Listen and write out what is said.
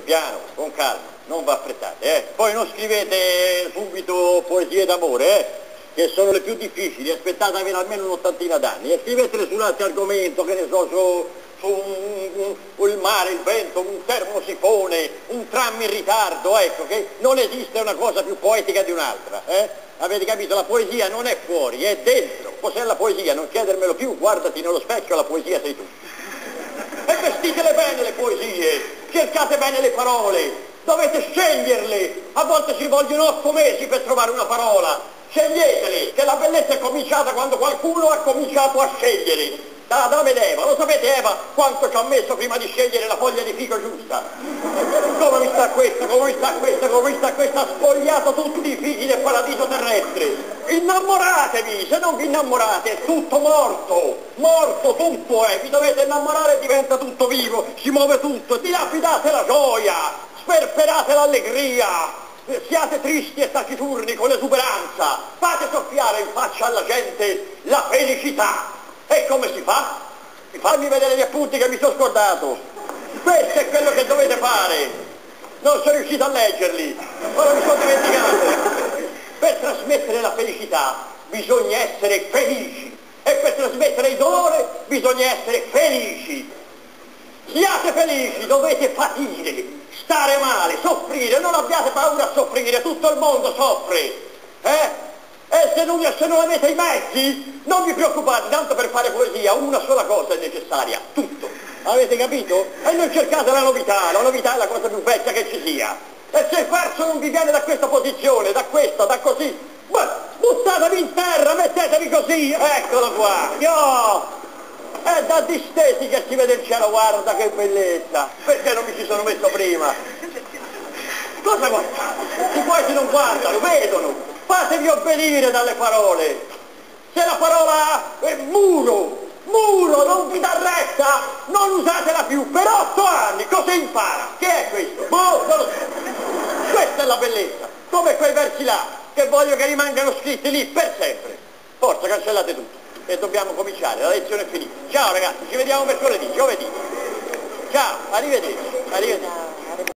piano, con calma, non vi affrettate, Poi non scrivete subito poesie d'amore, che sono le più difficili, aspettate ad avere almeno un'ottantina d'anni, e scrivetele su un altro argomento, che ne so, su il mare, il vento, un termosifone, un tram in ritardo, ecco, che non esiste una cosa più poetica di un'altra, Avete capito? La poesia non è fuori, è dentro. Cos'è la poesia? Non chiedermelo più, guardati nello specchio, la poesia sei tu. E vestitele bene le poesie, cercate bene le parole, dovete sceglierle, a volte ci vogliono 8 mesi per trovare una parola, sceglietele, che la bellezza è cominciata quando qualcuno ha cominciato a scegliere. Da Adamo ed Eva, lo sapete Eva quanto ci ha messo prima di scegliere la foglia di fico giusta? Come mi sta questa, come mi sta questa, come mi sta questa, ha spogliato tutti i figli del paradiso terrestre. Innamoratevi, se non vi innamorate è tutto morto, morto tutto vi dovete innamorare e diventa tutto vivo, si muove tutto, dilapidate la gioia, sperperate l'allegria, siate tristi e taciturni con esuberanza, fate soffiare in faccia alla gente la felicità. E come si fa? Fammi vedere gli appunti che mi sono scordato. Questo è quello che dovete fare. Non sono riuscito a leggerli, ora mi sono dimenticato. Per trasmettere la felicità bisogna essere felici e per trasmettere il dolore bisogna essere felici. Siate felici, dovete patire, stare male, soffrire, non abbiate paura a soffrire, tutto il mondo soffre, E se non avete i mezzi, non vi preoccupate, tanto per fare poesia una sola cosa è necessaria, tutto. Avete capito? E non cercate la novità è la cosa più vecchia che ci sia. E se il verso non vi viene da questa posizione, da questa, da così, buttatevi in terra, mettetevi così, eccolo qua. È da distesi che si vede il cielo, guarda che bellezza. Perché non mi ci sono messo prima? Cosa guardate? I poeti non guardano, vedono. Fatevi obbedire dalle parole. Se la parola è muro, non vi dà retta, non usatela più per 8 anni, così impara. Che è questo? Non lo so. Questa è la bellezza, come quei versi là, che voglio che rimangano scritti lì per sempre. Forza, cancellate tutto e dobbiamo cominciare, la lezione è finita. Ciao ragazzi, ci vediamo mercoledì, giovedì. Ciao, arrivederci.